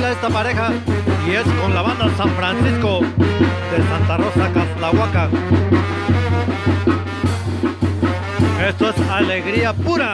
baila esta pareja y es con la banda San Francisco de Santa Rosa, Caslahuaca. Esto es alegría pura.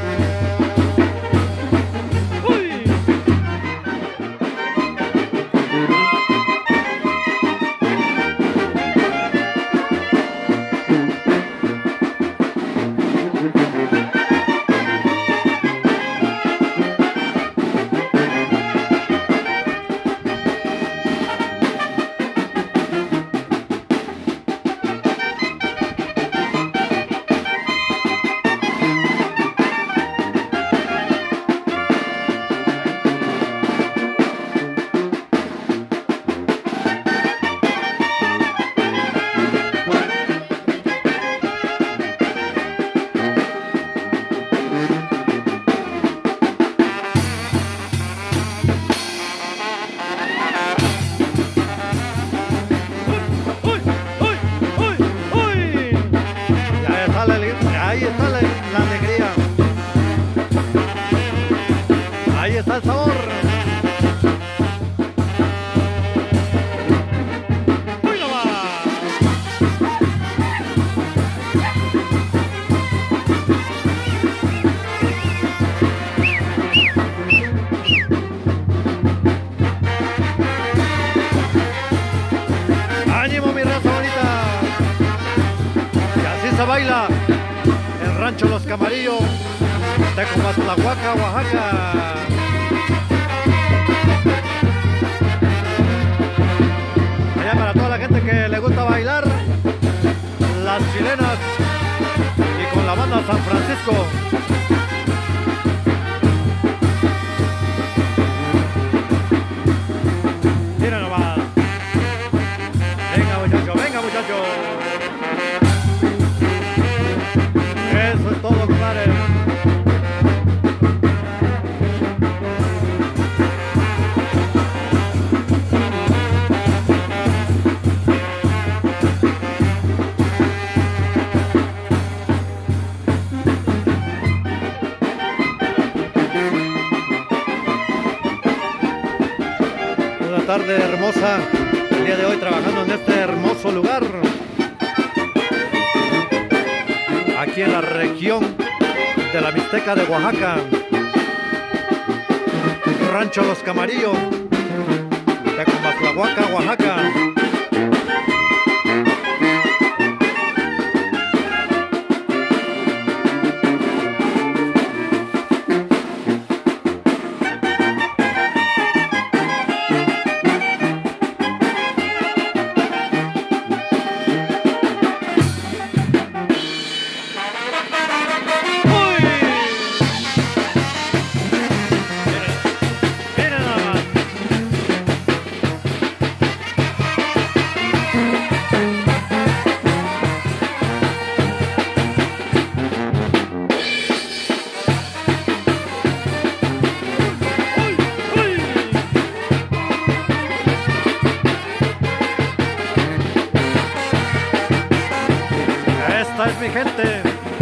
Ahí está la alegría. Ahí está el sabor. ¡Uy, no va! ¡Ánimo, mi raza bonita! Y así se baila. Rancho Los Camarillos, de Caslahuaca, Oaxaca. Allá para toda la gente que le gusta bailar, las chilenas y con la banda San Francisco. Mira nomás. Venga muchacho, venga muchacho. Eso es todo, compadre. Una tarde hermosa, el día de hoy trabajando en este hermoso lugar. Aquí en la región de la Mixteca de Oaxaca, Rancho Los Camarillos, de Caslahuaca, Oaxaca. Esta es mi gente.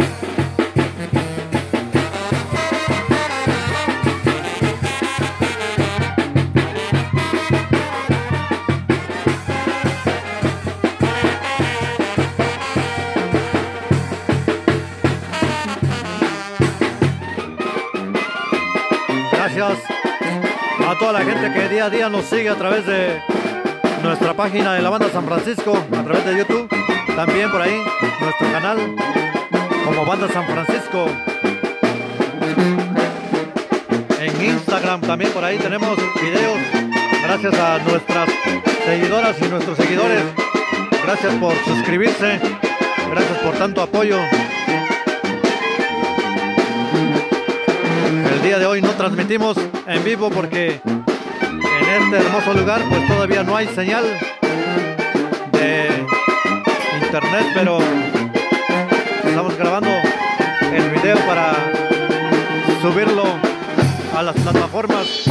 Gracias a toda la gente que día a día nos sigue a través de nuestra página de la banda San Francisco, a través de YouTube. También por ahí, nuestro canal como Banda San Francisco. En Instagram también por ahí tenemos videos. Gracias a nuestras seguidoras y nuestros seguidores. Gracias por suscribirse. Gracias por tanto apoyo. El día de hoy no transmitimos en vivo porque en este hermoso lugar pues todavía no hay señal de internet, pero estamos grabando el video para subirlo a las plataformas.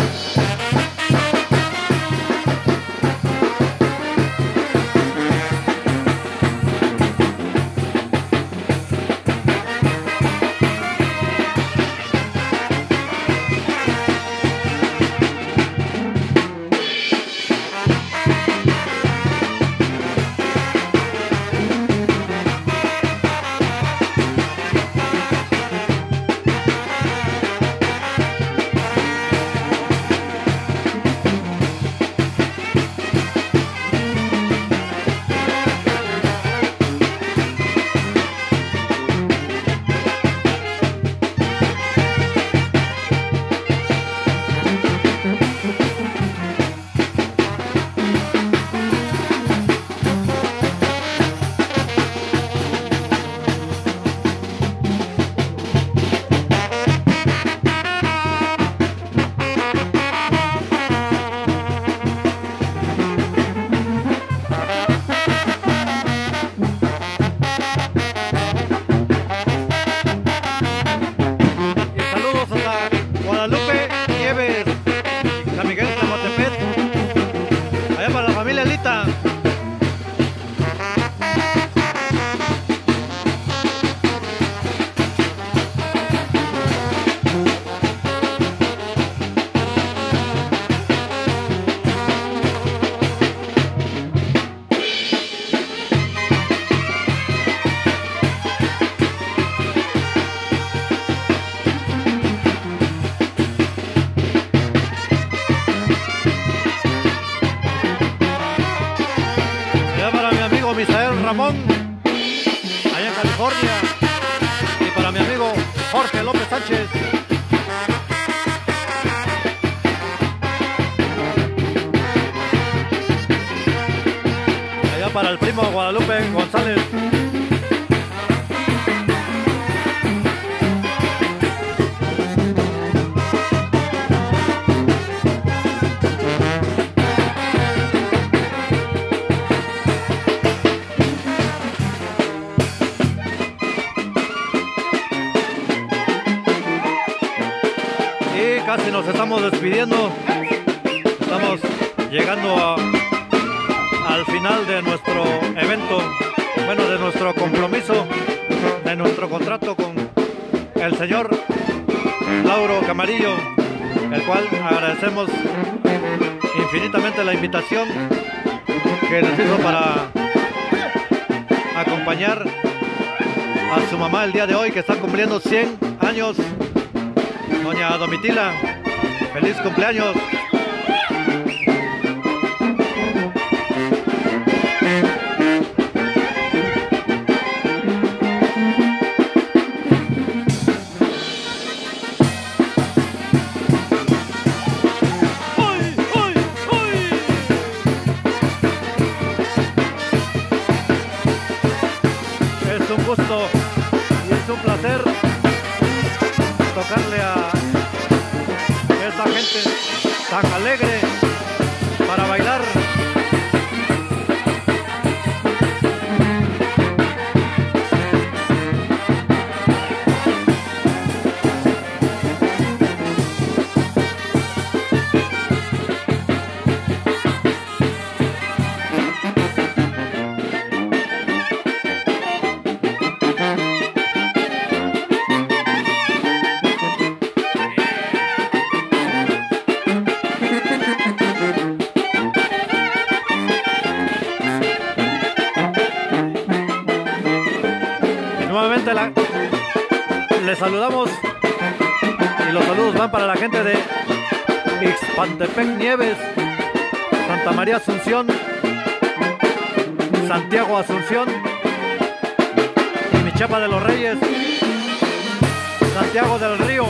Ramón, allá en California, y para mi amigo Jorge López Sánchez. Allá para el primo Guadalupe González. Casi nos estamos despidiendo, estamos llegando al final de nuestro evento, bueno, de nuestro compromiso, de nuestro contrato con el señor Lauro Camarillo, el cual agradecemos infinitamente la invitación que nos hizo para acompañar a su mamá el día de hoy, que está cumpliendo 100 años. Doña Domitila, feliz cumpleaños. ¡Uy, uy, uy! Es un gusto y es un placer tocarle a esta gente tan alegre para bailar. Nuevamente les saludamos y los saludos van para la gente de Ixpantepec Nieves, Santa María Asunción, Santiago Asunción, Michapa de los Reyes, Santiago del Río.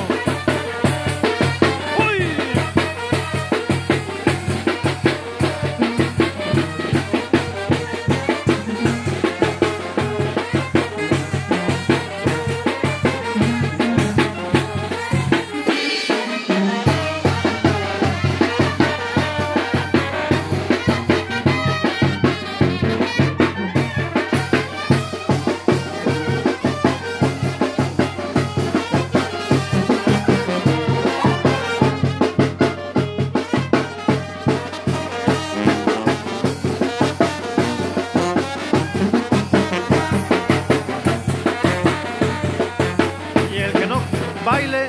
Baile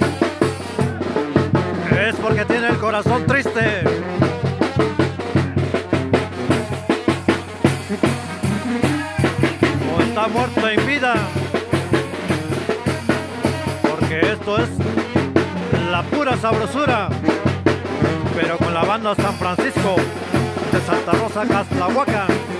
es porque tiene el corazón triste. O está muerto en vida, porque esto es la pura sabrosura, pero con la banda San Francisco de Santa Rosa, Caslahuaca.